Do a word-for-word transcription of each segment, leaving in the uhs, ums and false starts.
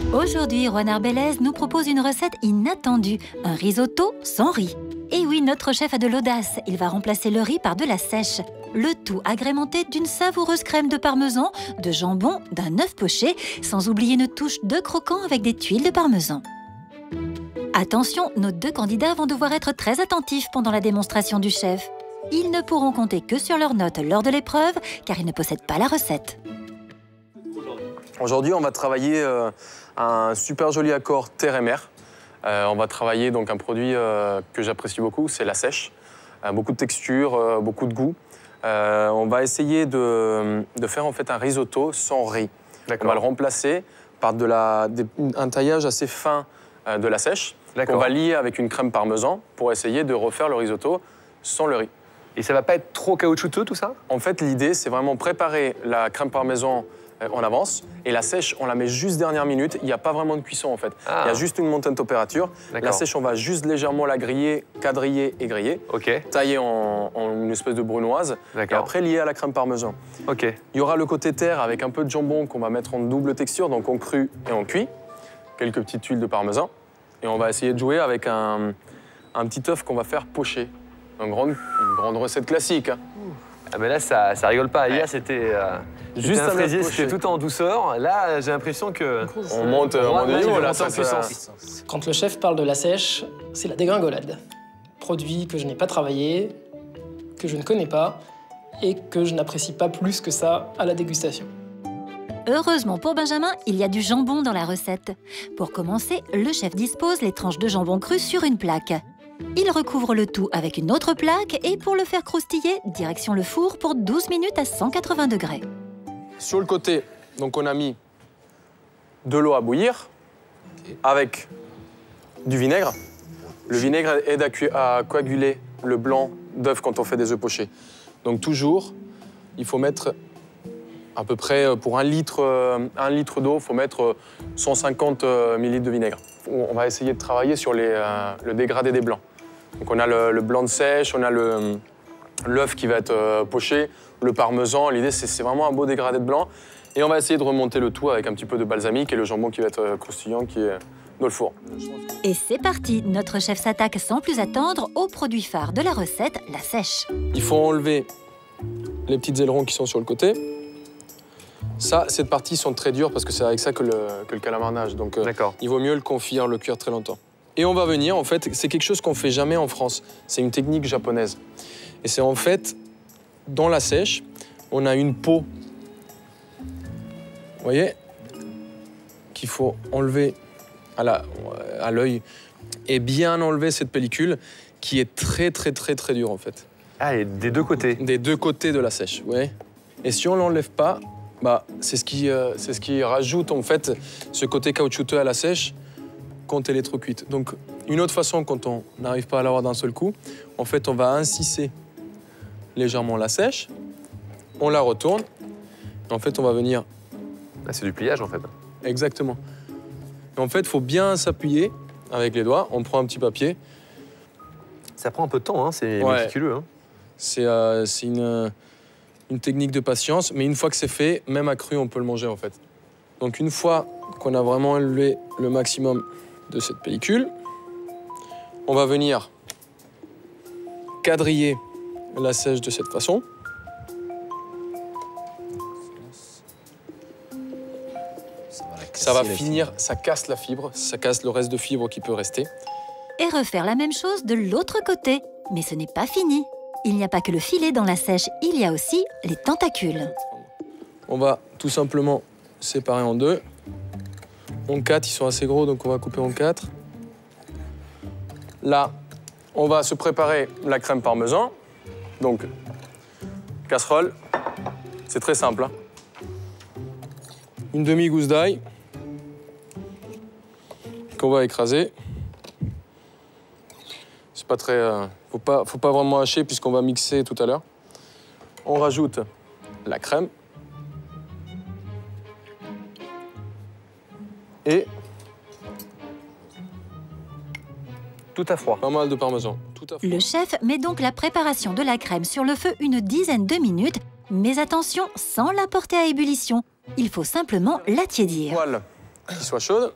Aujourd'hui, Juan Arbelez nous propose une recette inattendue, un risotto sans riz. Et oui, notre chef a de l'audace, il va remplacer le riz par de la sèche. Le tout agrémenté d'une savoureuse crème de parmesan, de jambon, d'un œuf poché, sans oublier une touche de croquant avec des tuiles de parmesan. Attention, nos deux candidats vont devoir être très attentifs pendant la démonstration du chef. Ils ne pourront compter que sur leurs notes lors de l'épreuve, car ils ne possèdent pas la recette. Aujourd'hui, on va travailler euh, un super joli accord terre et mer. Euh, on va travailler donc un produit euh, que j'apprécie beaucoup, c'est la sèche. Euh, beaucoup de texture, euh, beaucoup de goût. Euh, on va essayer de, de faire en fait un risotto sans riz. On va le remplacer par de la, des, un taillage assez fin euh, de la sèche qu'on va lier avec une crème parmesan pour essayer de refaire le risotto sans le riz. Et ça va pas être trop caoutchouteux tout ça? En fait, l'idée, c'est vraiment préparer la crème parmesan en avance et la sèche, on la met juste dernière minute. Il n'y a pas vraiment de cuisson en fait. Ah. Il y a juste une montée de température. La sèche, on va juste légèrement la griller, quadriller et griller. Okay. Tailler en, en une espèce de brunoise. Et après lier à la crème parmesan. Okay. Il y aura le côté terre avec un peu de jambon qu'on va mettre en double texture, donc en cru et en cuit. Quelques petites tuiles de parmesan. Et on va essayer de jouer avec un, un petit œuf qu'on va faire pocher. Une grande, une grande recette classique. Hein. Ah mais là, ça, ça rigole pas. Hier, c'était euh, juste un fraisier, c'était tout en douceur. Là, j'ai l'impression que on monte, on monte niveau, là, en puissance. Quand le chef parle de la sèche, c'est la dégringolade. Produit que je n'ai pas travaillé, que je ne connais pas et que je n'apprécie pas plus que ça à la dégustation. Heureusement pour Benjamin, il y a du jambon dans la recette. Pour commencer, le chef dispose les tranches de jambon cru sur une plaque. Il recouvre le tout avec une autre plaque et pour le faire croustiller, direction le four pour douze minutes à cent quatre-vingts degrés. Sur le côté, donc on a mis de l'eau à bouillir avec du vinaigre. Le vinaigre aide à coaguler le blanc d'œuf quand on fait des œufs pochés. Donc toujours, il faut mettre à peu près pour un litre, un litre d'eau, il faut mettre cent cinquante millilitres de vinaigre. On va essayer de travailler sur les, euh, le dégradé des blancs. Donc on a le, le blanc de sèche, on a l'œuf qui va être euh, poché, le parmesan. L'idée, c'est vraiment un beau dégradé de blanc. Et on va essayer de remonter le tout avec un petit peu de balsamique et le jambon qui va être croustillant, qui est dans le four. Et c'est parti, notre chef s'attaque sans plus attendre au produit phare de la recette, la sèche. Il faut enlever les petites ailerons qui sont sur le côté. Ça, cette partie sont très dures parce que c'est avec ça que le, que le calamar nage. Donc euh, il vaut mieux le confire, le cuire très longtemps. Et on va venir, en fait, c'est quelque chose qu'on fait jamais en France. C'est une technique japonaise. Et c'est en fait, dans la sèche, on a une peau, vous voyez, qu'il faut enlever à l'œil et bien enlever cette pellicule qui est très, très, très, très dure, en fait. Ah, et des deux côtés? Des deux côtés de la sèche, vous voyez. Et si on ne l'enlève pas, bah, c'est ce, qui, euh, c'est ce qui rajoute, en fait, ce côté caoutchouteux à la sèche quand elle est trop cuite. Donc, une autre façon, quand on n'arrive pas à l'avoir d'un seul coup, en fait, on va inciser légèrement la sèche, on la retourne, et en fait, on va venir... Ah, c'est du pliage, en fait. Exactement. Et en fait, il faut bien s'appuyer avec les doigts. On prend un petit papier. Ça prend un peu de temps, hein, c'est ouais. méticuleux. Hein. C'est euh, une, une technique de patience, mais une fois que c'est fait, même à cru, on peut le manger, en fait. Donc, une fois qu'on a vraiment élevé le maximum de cette pellicule, on va venir quadriller la sèche de cette façon. Ça va finir, ça casse la fibre, ça casse le reste de fibre qui peut rester. Et refaire la même chose de l'autre côté. Mais ce n'est pas fini. Il n'y a pas que le filet dans la sèche, il y a aussi les tentacules. On va tout simplement séparer en deux. En quatre, ils sont assez gros, donc on va couper en quatre. Là, on va se préparer la crème parmesan. Donc, casserole, c'est très simple. Hein. Une demi-gousse d'ail qu'on va écraser. C'est pas très... Euh, faut pas, faut pas vraiment hacher puisqu'on va mixer tout à l'heure. On rajoute la crème. Et tout à froid. Pas mal de parmesan. Tout à froid. Le chef met donc la préparation de la crème sur le feu une dizaine de minutes, mais attention, sans la porter à ébullition. Il faut simplement la tiédir. Poêle qui soit chaude.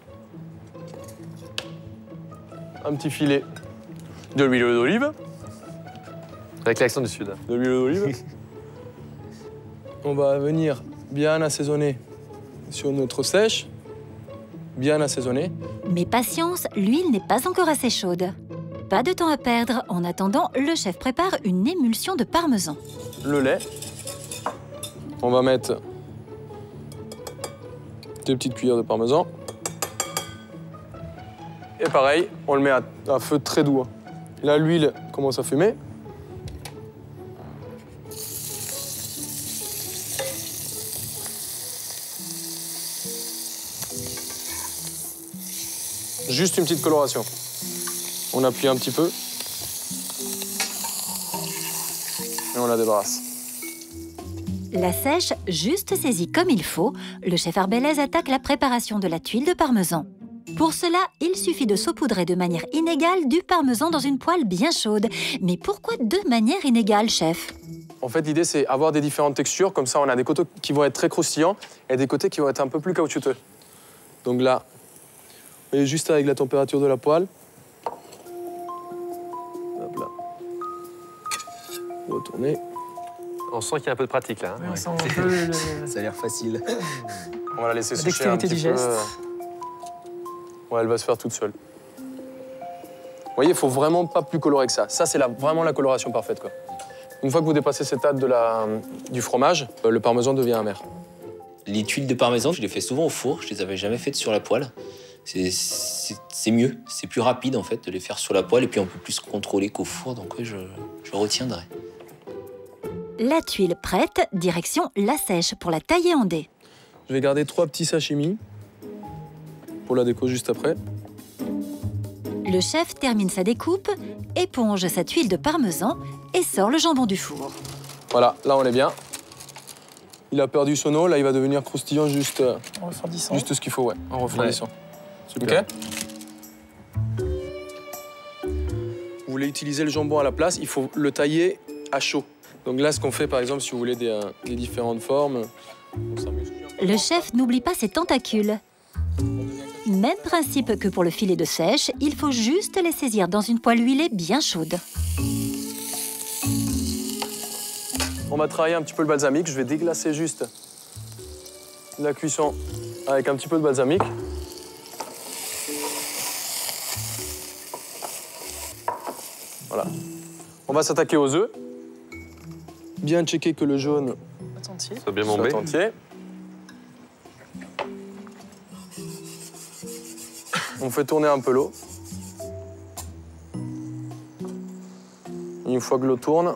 Un petit filet de l'huile d'olive. Avec l'accent du sud. De l'huile d'olive. On va venir bien assaisonner sur notre sèche. Bien assaisonner. Mais patience, l'huile n'est pas encore assez chaude. Pas de temps à perdre. En attendant, le chef prépare une émulsion de parmesan. Le lait. On va mettre deux petites cuillères de parmesan. Et pareil, on le met à, à feu très doux. Là, l'huile commence à fumer. Juste une petite coloration. On appuie un petit peu. Et on la débarrasse. La sèche juste saisie comme il faut, le chef Arbelaise attaque la préparation de la tuile de parmesan. Pour cela, il suffit de saupoudrer de manière inégale du parmesan dans une poêle bien chaude. Mais pourquoi de manière inégale, chef? En fait, l'idée, c'est avoir des différentes textures. Comme ça, on a des côtés qui vont être très croustillants et des côtés qui vont être un peu plus caoutchouteux. Donc là, vous voyez, juste avec la température de la poêle. Hop là. Retournez. On sent qu'il y a un peu de pratique là. Hein. Oui, on sent un peu le... Ça a l'air facile. On va la laisser La sécher un dextérité petit du peu. geste. Ouais, elle va se faire toute seule. Vous voyez, il faut vraiment pas plus colorer que ça. Ça, c'est la, vraiment la coloration parfaite, quoi. Une fois que vous dépassez cette étape de la, du fromage, le parmesan devient amer. Les tuiles de parmesan, je les fais souvent au four. Je les avais jamais faites sur la poêle. C'est mieux, c'est plus rapide en fait de les faire sur la poêle et puis on peut plus contrôler qu'au four. Donc oui, je, je retiendrai. La tuile prête, direction la sèche pour la tailler en dés. Je vais garder trois petits sashimi pour la déco juste après. Le chef termine sa découpe, éponge sa tuile de parmesan et sort le jambon du four. Voilà, là on est bien. Il a perdu son eau, là il va devenir croustillant juste, En refroidissant. juste ce qu'il faut, ouais, en refroidissant. Ouais. Super. Ok. Vous voulez utiliser le jambon à la place, il faut le tailler à chaud. Donc là, ce qu'on fait, par exemple, si vous voulez des, euh, des différentes formes, on s'amuse. Le chef n'oublie pas ses tentacules. Même principe que pour le filet de sèche, il faut juste les saisir dans une poêle huilée bien chaude. On va travailler un petit peu le balsamique. Je vais déglacer juste la cuisson avec un petit peu de balsamique. Voilà. On va s'attaquer aux œufs. Bien checker que le jaune Attentif. Ça bien bombé. soit entier. On fait tourner un peu l'eau. Une fois que l'eau tourne,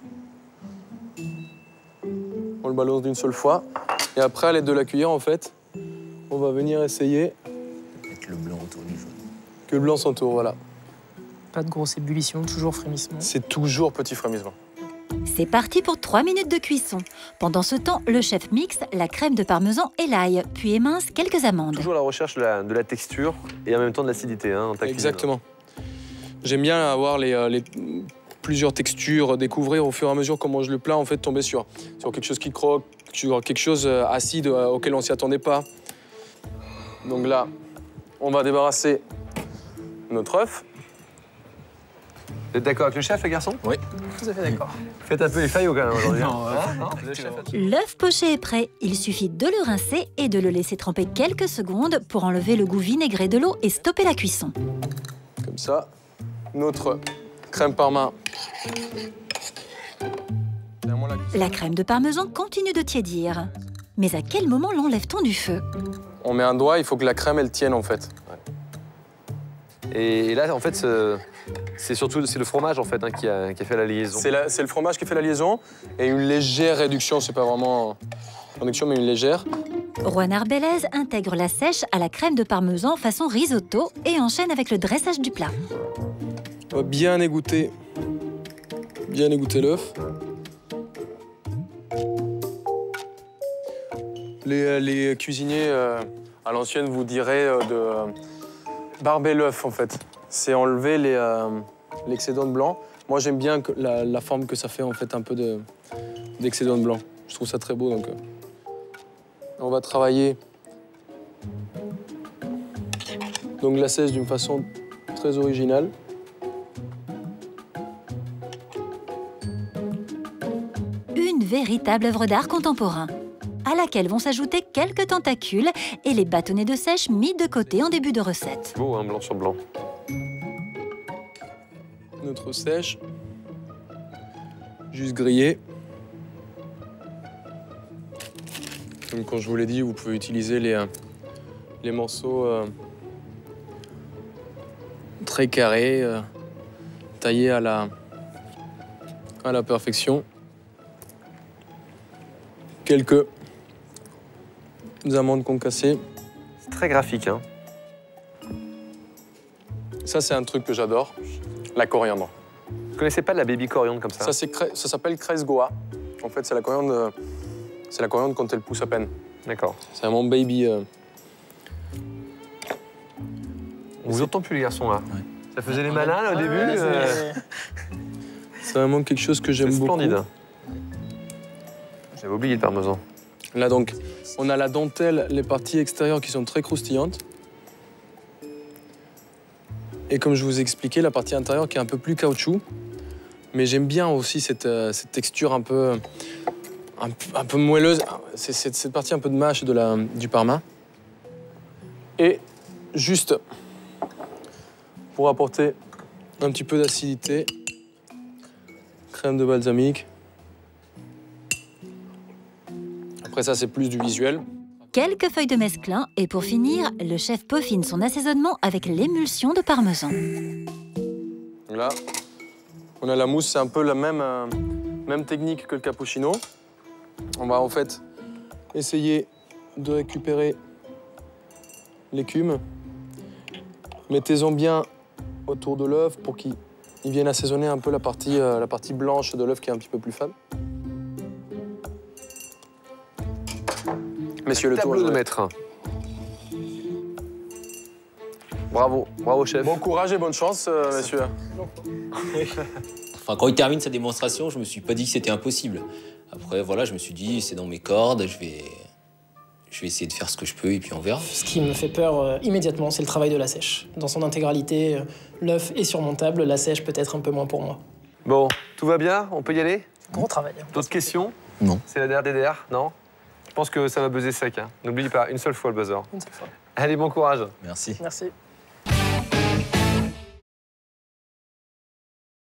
on le balance d'une seule fois. Et après, à l'aide de la cuillère, en fait, on va venir essayer Mettre le blanc autour du jaune. que le blanc s'entoure, voilà. Pas de grosse ébullition, toujours frémissement. C'est toujours petit frémissement. C'est parti pour trois minutes de cuisson. Pendant ce temps, le chef mixe la crème de parmesan et l'ail, puis émince quelques amandes. Toujours la recherche de la, de la texture et en même temps de l'acidité hein, dans ta cuisine. Exactement. J'aime bien avoir les, euh, les plusieurs textures, découvrir au fur et à mesure comment je le plat, en fait, tomber sur, sur quelque chose qui croque, sur quelque chose acide euh, auquel on s'y attendait pas. Donc là, on va débarrasser notre œuf. Vous êtes d'accord avec le chef, les garçons? Oui. Tout à fait d'accord. Faites un peu les faillots quand même aujourd'hui. Non, hein. euh, Hein Le chef a- L'œuf poché est prêt. Il suffit de le rincer et de le laisser tremper quelques secondes pour enlever le goût vinaigré de l'eau et stopper la cuisson. Comme ça, notre crème parma. La crème de parmesan continue de tiédir. Mais à quel moment l'enlève-t-on du feu? On met un doigt, il faut que la crème, elle tienne, en fait. Et, et là, en fait, ce- c'est surtout c'est le fromage en fait hein, qui, a, qui a fait la liaison. C'est la- c'est le fromage qui fait la liaison et une légère réduction, c'est pas vraiment réduction, mais une légère. Juan Arbelaise intègre la sèche à la crème de parmesan façon risotto et enchaîne avec le dressage du plat. On va bien égoutter, bien égoutter l'œuf. Les, les cuisiniers euh, à l'ancienne vous diraient euh, de euh, barber l'œuf, en fait. C'est enlever les, euh, l'excédent de blanc. Moi, j'aime bien que la, la forme que ça fait, en fait, un peu de, d'excédent de blanc. Je trouve ça très beau, donc... euh, on va travailler donc la sèche d'une façon très originale. Une véritable œuvre d'art contemporain, à laquelle vont s'ajouter quelques tentacules et les bâtonnets de sèche mis de côté en début de recette. Beau, hein, blanc sur blanc. Notre sèche, juste grillée. Comme quand je vous l'ai dit, vous pouvez utiliser les, euh, les morceaux euh, très carrés, euh, taillés à la, à la perfection. Quelques amandes concassées. C'est très graphique, hein. Ça, c'est un truc que j'adore, la coriandre. Vous connaissez pas de la baby coriandre comme ça? Ça, ça s'appelle Cress Goa. En fait, c'est la coriandre, c'est la coriandre quand elle pousse à peine. D'accord. C'est vraiment baby. Euh... On vous entend plus, les garçons, là. Ouais. Ça faisait les malins, là, au début. Ouais, euh... C'est vraiment quelque chose que j'aime beaucoup. Splendide. J'avais oublié le parmesan. Là, donc, on a la dentelle, les parties extérieures qui sont très croustillantes. Et comme je vous ai expliqué, la partie intérieure qui est un peu plus caoutchouc. Mais j'aime bien aussi cette, euh, cette texture un peu, un, un peu moelleuse. C'est cette, cette partie un peu de mâche de la, du parma. Et juste pour apporter un petit peu d'acidité, crème de balsamique. Après ça, c'est plus du visuel. Quelques feuilles de mesclun et pour finir, le chef peaufine son assaisonnement avec l'émulsion de parmesan. Là, on a la mousse, c'est un peu la même, euh, même technique que le cappuccino. On va en fait essayer de récupérer l'écume. Mettez-en bien autour de l'œuf pour qu'il vienne assaisonner un peu la partie, euh, la partie blanche de l'œuf qui est un petit peu plus fade. Messieurs, le tour Tableau de maître. Bravo, bravo chef. Bon courage et bonne chance, euh, messieurs. Enfin, quand il termine sa démonstration, je me suis pas dit que c'était impossible. Après, voilà, je me suis dit, c'est dans mes cordes, je vais, je vais essayer de faire ce que je peux et puis on verra. Ce qui me fait peur euh, immédiatement, c'est le travail de la sèche. Dans son intégralité, euh, l'œuf est surmontable, la sèche peut être un peu moins pour moi. Bon, tout va bien? On peut y aller? Gros travail. D'autres questions? Non. C'est la D R D D R? Non? Je pense que ça va buzzer sec. Hein. N'oublie pas, une seule fois le buzzer. Une seule fois. Allez, bon courage. Merci. Merci.